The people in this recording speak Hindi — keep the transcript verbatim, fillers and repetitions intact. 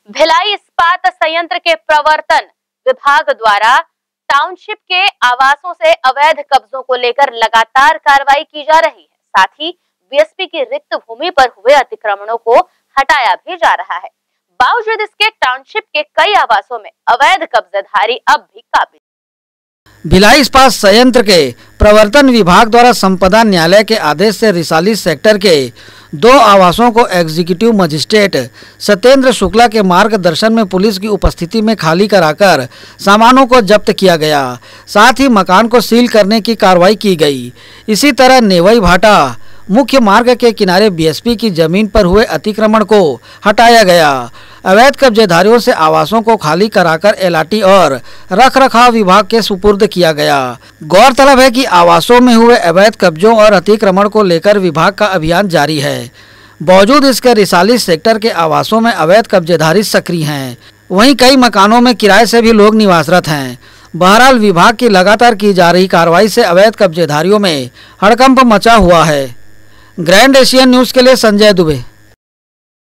भिलाई इस्पात संयंत्र के प्रवर्तन विभाग द्वारा टाउनशिप के आवासों से अवैध कब्जों को लेकर लगातार कार्रवाई की जा रही है। साथ ही बीएसपी की रिक्त भूमि पर हुए अतिक्रमणों को हटाया भी जा रहा है। बावजूद इसके टाउनशिप के कई आवासों में अवैध कब्जेधारी अब भी काबिज। भिलाई इस्पात संयंत्र के प्रवर्तन विभाग द्वारा संपदा न्यायालय के आदेश से रिसाली सेक्टर के दो आवासों को एग्जीक्यूटिव मजिस्ट्रेट सत्येंद्र शुक्ला के मार्गदर्शन में पुलिस की उपस्थिति में खाली कराकर सामानों को जब्त किया गया। साथ ही मकान को सील करने की कार्रवाई की गई। इसी तरह नेवई भाटा मुख्य मार्ग के किनारे बीएसपी की जमीन पर हुए अतिक्रमण को हटाया गया। अवैध कब्जेधारियों से आवासों को खाली कराकर एलआरटी और रखरखाव विभाग के सुपुर्द किया गया। गौरतलब है कि आवासों में हुए अवैध कब्जों और अतिक्रमण को लेकर विभाग का अभियान जारी है। बावजूद इसके रिसाली सेक्टर के आवासों में अवैध कब्जेधारी सक्रिय हैं। वहीं कई मकानों में किराए से भी लोग निवासरत हैं। बहरहाल विभाग की लगातार की जा रही कार्रवाई से अवैध कब्जेधारियों में हड़कंप मचा हुआ है। ग्रैंड एशियन न्यूज़ के लिए संजय दुबे।